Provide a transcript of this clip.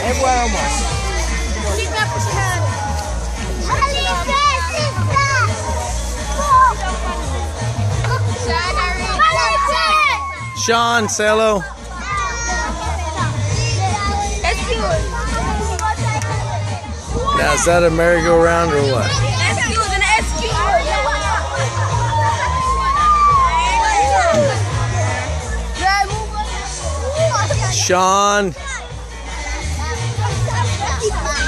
Es bueno más. Sean, say hello. Now, is that a merry-go-round or what? Sean.